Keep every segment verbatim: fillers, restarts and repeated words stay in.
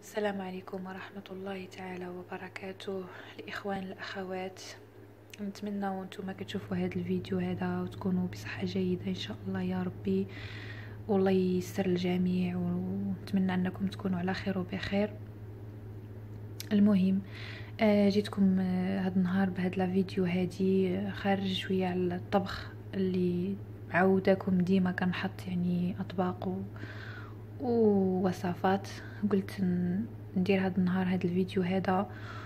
السلام عليكم ورحمة الله تعالى وبركاته. الإخوان الأخوات، نتمنى وانتم كتشوفوا هذا الفيديو هذا وتكونوا بصحة جيدة إن شاء الله يا ربي، والله ييسر الجميع، ونتمنى أنكم تكونوا على خير وبخير. المهم آه جيتكم آه هذا النهار بهذا الفيديو هادي خارج شوية على الطبخ اللي عوداكم ديما كنحط يعني أطباق و ووصفات. قلت ندير هذا النهار هذا الفيديو هذا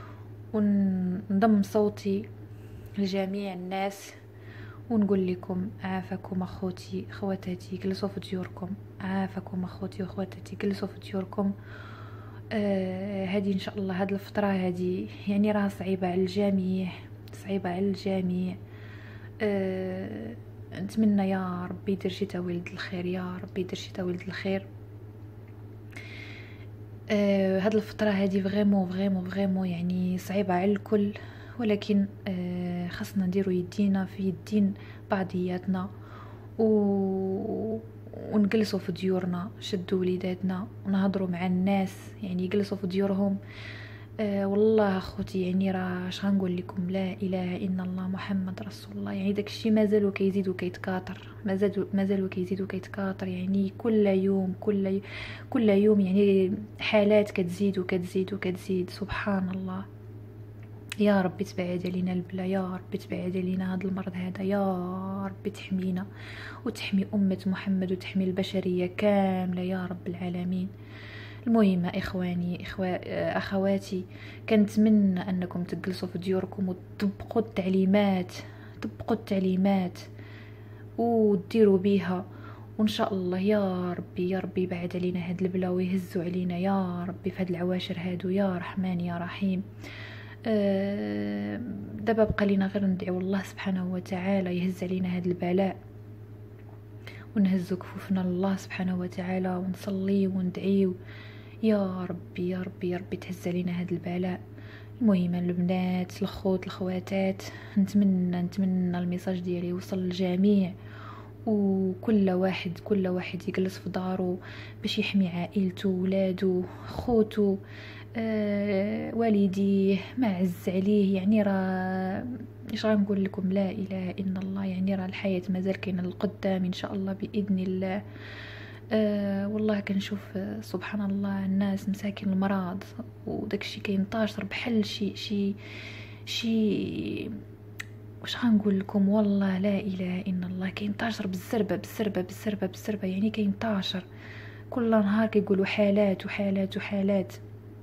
ونضم صوتي لجميع الناس ونقول لكم عافاكم اخوتي خواتاتي، جلسوا في ديوركم. عافاكم اخوتي واخواتاتي، جلسوا في ديوركم. آه هذه ان شاء الله هذه الفتره هذه يعني راها صعيبه على الجميع، صعيبه على الجميع. آه نتمنى يا ربي يدير شي تولد الخير، يا ربي يدير شي تولد الخير. آه هاد الفترة هادي فغيمون فغيمون فغيمون يعني صعيبة على الكل، ولكن آه خاصنا نديرو يدينا في يدين بعضياتنا و... ونجلسوا في ديورنا، شدوا وليداتنا ونهضروا مع الناس، يعني يجلسوا في ديورهم. آه والله اخوتي يعني راه اش غنقول لكم، لا اله الا الله محمد رسول الله. يعني داكشي مازال وكيزيد وكيتكاثر، مازال مازال وكيزيد وكيتكاثر، يعني كل يوم كل كل يوم يعني حالات كتزيد وكتزيد وكتزيد. سبحان الله. يا ربي تبعد علينا البلا، يا ربي تبعد علينا هذا المرض هذا، يا ربي تحمينا وتحمي أمة محمد وتحمي البشرية كاملة يا رب العالمين. المهم إخواني إخوة أخواتي، كنتمنى أنكم تجلسوا في ديوركم وتطبقوا التعليمات، طبقوا التعليمات وديروا بيها، وإن شاء الله يا ربي يا ربي يبعد علينا هاد البلا ويهزوا علينا يا ربي في هاد العواشر هادو يا رحمن يا رحيم. أه دابا بقى لينا غير ندعو الله سبحانه وتعالى يهز علينا هاد البلاء، ونهزو كفوفنا لله سبحانه وتعالى ونصلي وندعيو يا ربي يا ربي يا ربي تهز علينا هاد البلاء. المهم البنات الخوت الخواتات، نتمنى نتمنى الميساج ديالي يوصل للجميع، وكل واحد كل واحد يجلس في دارو باش يحمي عائلته، ولادو، خوتو، آه، والديه، ما عز عليه. يعني راه ايش غنقول لكم، لا اله الا الله. يعني راه الحياه مازال كاينه للقدام ان شاء الله باذن الله. آه والله كنشوف آه سبحان الله الناس مساكين المرض وداكشي كينتشر بحال شي شي شي واش غنقول لكم، والله لا اله الا الله. كينتشر بالزربه بالزربه بالزربه بالزربه، يعني كينتشر كل نهار كيقولوا حالات وحالات وحالات.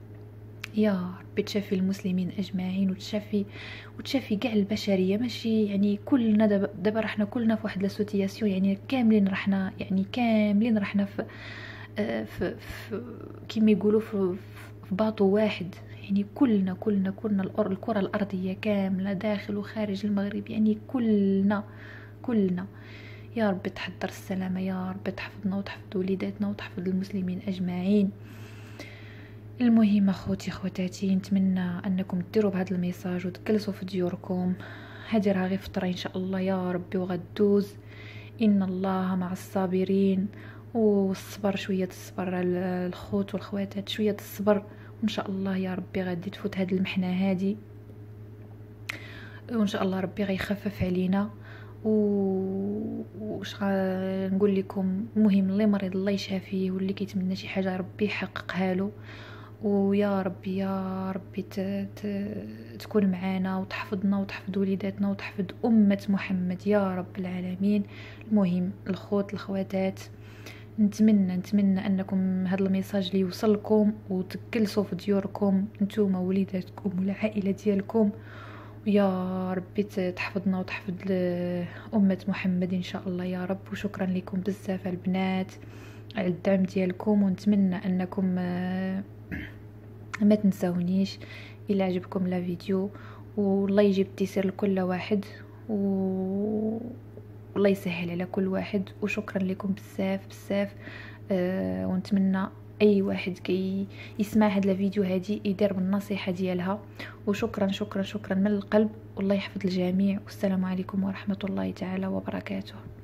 يا ربي تشافي المسلمين اجمعين وتشافي وتشافي كاع البشريه، ماشي يعني كلنا دابا دابا رحنا كلنا في واحد لاسوتياسيون، يعني كاملين رحنا يعني كاملين رحنا في في, في كيما يقولوا في, في باطو واحد. يعني كلنا كلنا كلنا الكره الارضيه كامله داخل وخارج المغرب، يعني كلنا كلنا. يا رب تحضر السلامه، يا رب تحفظنا وتحفظ وليداتنا وتحفظ المسلمين اجمعين. المهم اخوتي خواتاتي، نتمنى انكم ديروا بهذا الميساج وتجلسوا في ديوركم. هذه راه غير فتره ان شاء الله يا ربي وغدوز، ان الله مع الصابرين. والصبر شويه الصبر الخوت والخواتات، شويه الصبر، وان شاء الله يا ربي غادي تفوت هذه المحنه هذه، وان شاء الله ربي غيخفف علينا. وش نقول لكم، المهم اللي مريض الله يشافيه، واللي كيتمنى شي حاجه ربي يحققها له. ويا ربي يا ربي تكون معانا وتحفظنا وتحفظ وليداتنا وتحفظ أمة محمد يا رب العالمين. المهم الخوت الخواتات، نتمنى نتمنى أنكم هذا الميساج اللي يوصلكم وتجلسوا في ديوركم نتوما ووليداتكم والعائلة ديالكم، ويا ربي تحفظنا وتحفظ أمة محمد إن شاء الله يا رب. وشكرا لكم بزاف البنات على الدعم ديالكم، ونتمنى أنكم ما تنساونيش الى عجبكم لا فيديو، والله يجيب التيسير لكل واحد، و والله يسهل على كل واحد. وشكرا لكم بزاف بزاف. أه ونتمنى اي واحد كي يسمع هذا الفيديو هادي يدير بالنصيحه ديالها. وشكرا شكرا شكرا من القلب، والله يحفظ الجميع، والسلام عليكم ورحمه الله تعالى وبركاته.